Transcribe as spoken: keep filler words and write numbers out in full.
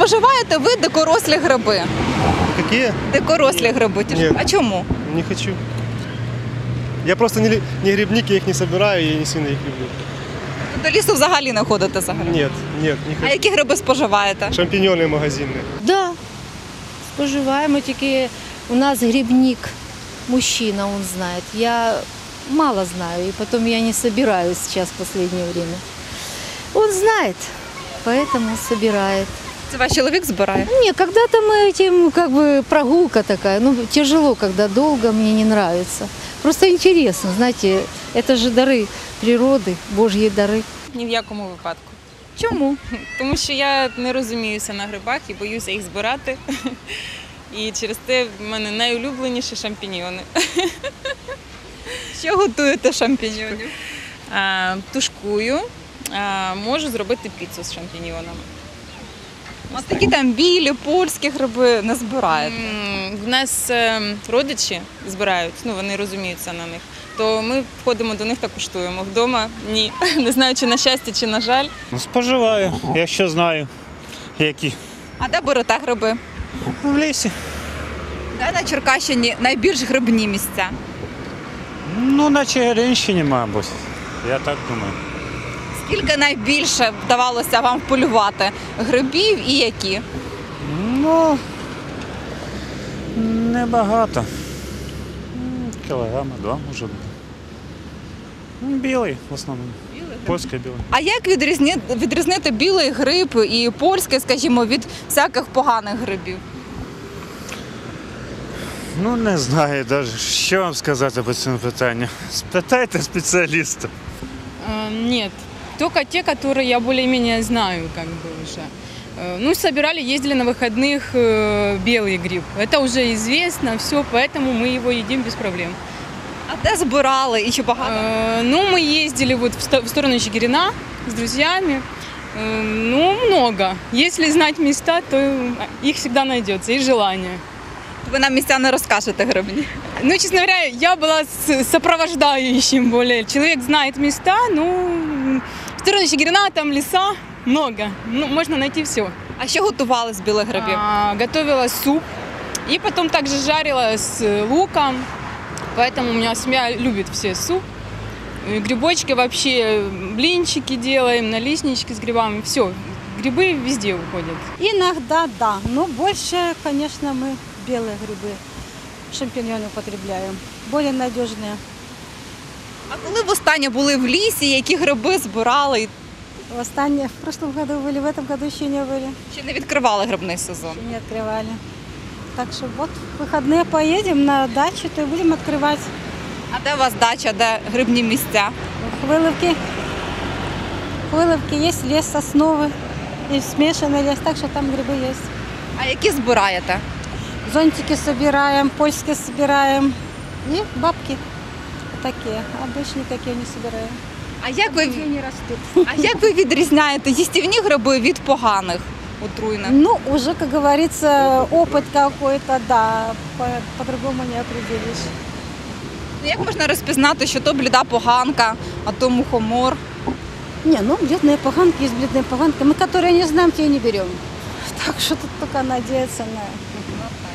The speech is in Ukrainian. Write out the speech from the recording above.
споживаєте ви дикорослі гриби? Какие? Дикорослі гриби. ті ж- Ні. А чому? Не хочу. Я просто не, ли- не грибник, я их не собираю, и не сильно их люблю. До лісу взагалі не ходите за грибами? Нет, нет, не А хочу. які гриби споживаєте? Шампиньоны магазинные. Да, споживаємо, тільки у нас грибник, мужчина, он знает. Я мало знаю, и потом я не собираю сейчас в последнее время. Он знает, поэтому собирает. Це ваш чоловік збирає? Не, когда-то мы этим, как бы, прогулка такая, ну, тяжело, когда долго, мне не нравится. Просто интересно, знаете, это же дары природы, Божьи дары. Ні в якому випадку. Чому? Тому що я не розуміюся на грибах і боюся їх збирати. І через те в мене найулюбленіші шампіньйони. Що готуєте з шампіньйонів? А, тушкую, а, можу зробити піцу з шампіньйонами. Ось такі там білі, польські гриби не збираєте. М, В нас е, родичі збирають, ну вони розуміються на них. То ми входимо до них та куштуємо. Вдома ні. Не знаю, чи на щастя, чи на жаль. Ну, споживаю, якщо знаю, які. А де берете гриби? В лісі. Де на Черкащині найбільш грибні місця? Ну, на Чигиринщині, мабуть. Я так думаю. Скільки найбільше вдавалося вам вполювати грибів і які? Ну, небагато. М, Кілограма два, може бути. Ну, білий в основному. Польський білий. А як відрізні- відрізнити білий гриб і польський, скажімо, від всяких поганих грибів? Ну, не знаю навіть, що вам сказати по цьому питанню. Спитайте спеціаліста. Э, Нет, только те, которые я более-менее знаю, как бы уже. Э, Ну, собирали, ездили на выходных э, белый гриб. Это уже известно, все, поэтому мы его едим без проблем. А де збирали і чи багато? Э, Ну, мы ездили вот в сто- в сторону Чигирина с друзьями. Э, Ну, много. Если знать места, то их всегда найдется, и желание. Ви нам місця не розкажете грибні. Ну, честно говоря, я была с- сопровождающим более. Человек знает места, ну, в сторону Чигирина, там леса, много. Ну, можно найти все. А що готували з білих грибів? А, готовила суп и потом также жарила с луком, поэтому у меня семья любит все суп. И грибочки вообще, блинчики делаем, наличнички с грибами, все. Грибы везде уходят. Иногда да, но больше, конечно, мы белые грибы, шампиньоны употребляем. Более надежные. А коли востаннє були в лісі, які гриби збирали? В останнее, в прошлом году были, в этом году еще не были, Ще не відкривали грибний сезон? не открывали. Так что вот в выходные поедем на дачу, то и будем открывать А де у вас дача, де грибні місця? хвыловки. Хвыловки есть, лес сосновый, и смешанный лес, так что там грибы есть. А які збираєте? Зонтики собираем, польские собираем и бабки такие. Обычные такие не собираем. А як ви, Где не растут. а як ви відрізняєте їстівні гриби від поганих, отруйних? Ну, уже, как говорится, опыт какой-то, да, по- по-другому не определишь. Ну, як можна розпізнати, що то бліда поганка, а то мухомор? Не, ну, бледные поганки, есть бледные поганки. Мы, которые не знаем, те и не берем. Так что тут только надеяться на...